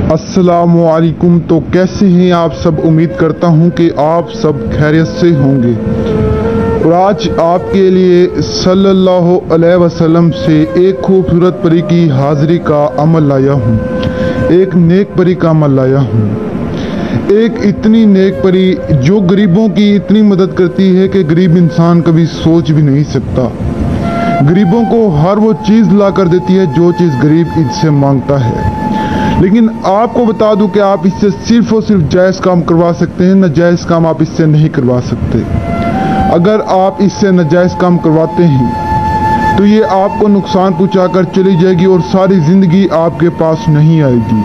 अस्सलामुअलैकुम। तो कैसे हैं आप सब? उम्मीद करता हूं कि आप सब खैरियत से होंगे। और आज आपके लिए सल्लल्लाहु अलैहि वसल्लम से एक खूबसूरत परी की हाजिरी का अमल लाया हूं, एक नेक परी का अमल लाया हूं। एक इतनी नेक परी जो गरीबों की इतनी मदद करती है कि गरीब इंसान कभी सोच भी नहीं सकता। गरीबों को हर वो चीज़ ला कर देती है जो चीज़ गरीब इससे मांगता है। लेकिन आपको बता दूं कि आप इससे सिर्फ और सिर्फ जायज़ काम करवा सकते हैं, नाजायज़ काम आप इससे नहीं करवा सकते। अगर आप इससे नाजायज़ काम करवाते हैं तो ये आपको नुकसान पहुंचाकर चली जाएगी और सारी ज़िंदगी आपके पास नहीं आएगी।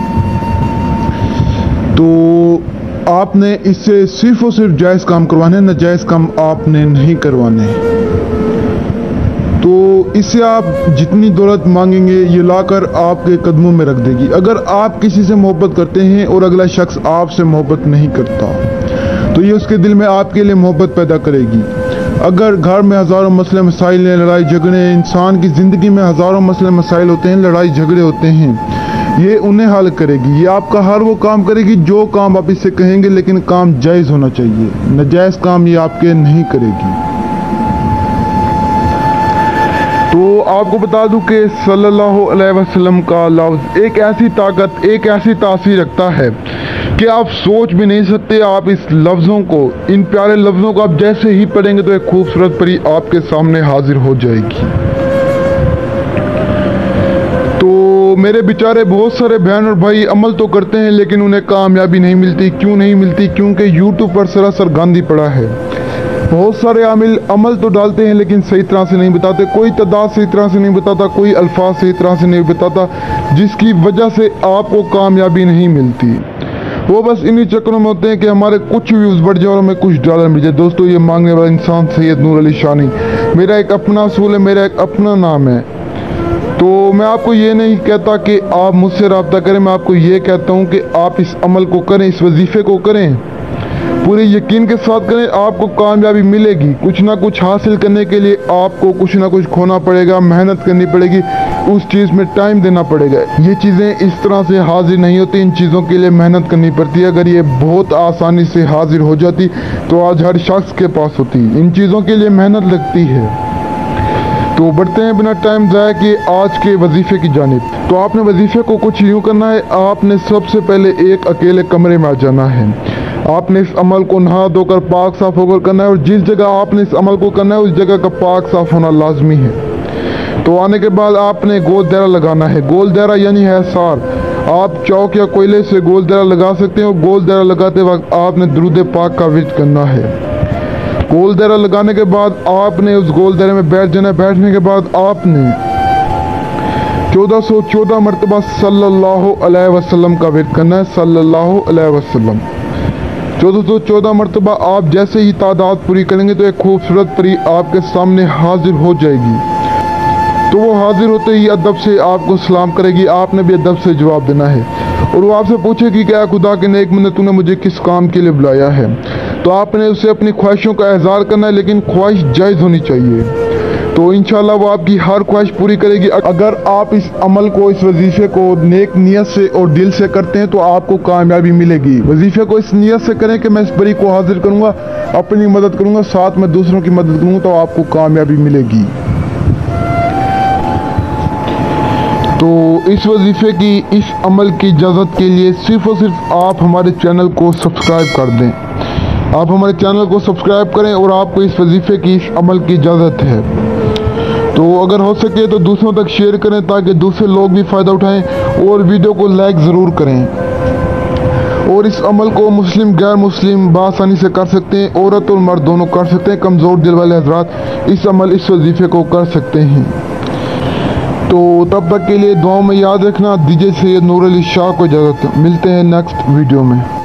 तो आपने इससे सिर्फ और सिर्फ जायज़ काम करवाने, नाजायज़ काम आपने नहीं करवाने। तो इससे आप जितनी दौलत मांगेंगे ये लाकर आपके कदमों में रख देगी। अगर आप किसी से मोहब्बत करते हैं और अगला शख्स आपसे मोहब्बत नहीं करता तो ये उसके दिल में आपके लिए मोहब्बत पैदा करेगी। अगर घर में हज़ारों मसले मसाइल हैं, लड़ाई झगड़े, इंसान की ज़िंदगी में हज़ारों मसले मसाइल होते हैं, लड़ाई झगड़े होते हैं, ये उन्हें हल करेगी। ये आपका हर वो काम करेगी जो काम आप इससे कहेंगे, लेकिन काम जायज़ होना चाहिए। नाजायज़ काम ये आपके नहीं करेगी। तो आपको बता दूं कि सल्लल्लाहु अलैहि वसल्लम का लफ्ज़ एक ऐसी ताकत, एक ऐसी तासीर रखता है कि आप सोच भी नहीं सकते। आप इस लफ्ज़ों को, इन प्यारे लफ्ज़ों को आप जैसे ही पढ़ेंगे तो एक खूबसूरत परी आपके सामने हाजिर हो जाएगी। तो मेरे बेचारे बहुत सारे बहन और भाई अमल तो करते हैं लेकिन उन्हें कामयाबी नहीं मिलती। क्यों नहीं मिलती? क्योंकि यूट्यूब पर सरासर गांधी पड़ा है। बहुत सारे आमिल अमल तो डालते हैं लेकिन सही तरह से नहीं बताते, कोई तादाद सही तरह से नहीं बताता, कोई अल्फाज सही तरह से नहीं बताता, जिसकी वजह से आपको कामयाबी नहीं मिलती। वो बस इन्हीं चक्करों में होते हैं कि हमारे कुछ व्यूज़ बढ़ जाए और हमें कुछ डॉलर मिल जाए। दोस्तों, ये मांगने वाला इंसान सैयद नूर अली शानी, मेरा एक अपना असूल है, मेरा एक अपना नाम है। तो मैं आपको ये नहीं कहता कि आप मुझसे रब्ता करें, मैं आपको ये कहता हूँ कि आप इस अमल को करें, इस वजीफे को करें, पूरे यकीन के साथ करें, आपको कामयाबी मिलेगी। कुछ ना कुछ हासिल करने के लिए आपको कुछ ना कुछ खोना पड़ेगा, मेहनत करनी पड़ेगी, उस चीज़ में टाइम देना पड़ेगा। ये चीज़ें इस तरह से हाजिर नहीं होती, इन चीज़ों के लिए मेहनत करनी पड़ती है। अगर ये बहुत आसानी से हाजिर हो जाती तो आज हर शख्स के पास होती। इन चीज़ों के लिए मेहनत लगती है। तो बढ़ते हैं बिना टाइम ज़ाया किए आज के वजीफे की जानिब। तो आपने वजीफे को कुछ यूँ करना है, आपने सबसे पहले एक अकेले कमरे में आ जाना है। आपने इस अमल को नहा धोकर पाक साफ होकर करना है और जिस जगह आपने इस अमल को करना है उस जगह का पाक साफ होना लाजमी है। तो आने के बाद आपने गोल दायरा लगाना है। गोल दायरा यानी है सार। आप चौक या कोयले से गोल दायरा लगा सकते हैं और गोल दायरा लगाते वक्त आपने दुरूद पाक का विर्द करना है। गोल दायरा लगाने के बाद आपने उस गोल दायरे में बैठ जाना है। बैठने के बाद आपने 1414 मरतबा सल्लल्लाहु अलैहि वसल्लम का विर्द करना है। सल्लल्लाहु अलैहि वसल्लम 1414 मरतबा आप जैसे ही तादाद पूरी करेंगे तो एक खूबसूरत परी आपके सामने हाजिर हो जाएगी। तो वो हाजिर होते ही अदब से आपको सलाम करेगी, आपने भी अदब से जवाब देना है और वो आपसे पूछेगी क्या खुदा के नेक बंदे, तूने मुझे किस काम के लिए बुलाया है। तो आपने उसे अपनी ख्वाहिशों का इज़हार करना है, लेकिन ख्वाहिश जायज़ होनी चाहिए। तो इंशाल्लाह वो आपकी हर ख्वाहिश पूरी करेगी। अगर आप इस अमल को, इस वजीफे को नेक नियत से और दिल से करते हैं तो आपको कामयाबी मिलेगी। वजीफे को इस नियत से करें कि मैं इस परी को हाजिर करूंगा, अपनी मदद करूंगा, साथ में दूसरों की मदद करूंगा, तो आपको कामयाबी मिलेगी। तो इस वजीफे की, इस अमल की इजाज़त के लिए सिर्फ और सिर्फ आप हमारे चैनल को सब्सक्राइब कर दें। आप हमारे चैनल को सब्सक्राइब करें और आपको इस वजीफे की, इस अमल की इजाज़त है। तो अगर हो सके तो दूसरों तक शेयर करें ताकि दूसरे लोग भी फ़ायदा उठाएं और वीडियो को लाइक ज़रूर करें। और इस अमल को मुस्लिम गैर मुस्लिम बआसानी से कर सकते हैं, औरत और मर्द दोनों कर सकते हैं। कमज़ोर दिल वाले हज़रात इस अमल, इस वजीफे को कर सकते हैं। तो तब तक के लिए दुआओं में याद रखना। दीजिए सैयद नूर अली शाह को इजाज़त। मिलते हैं नेक्स्ट वीडियो में।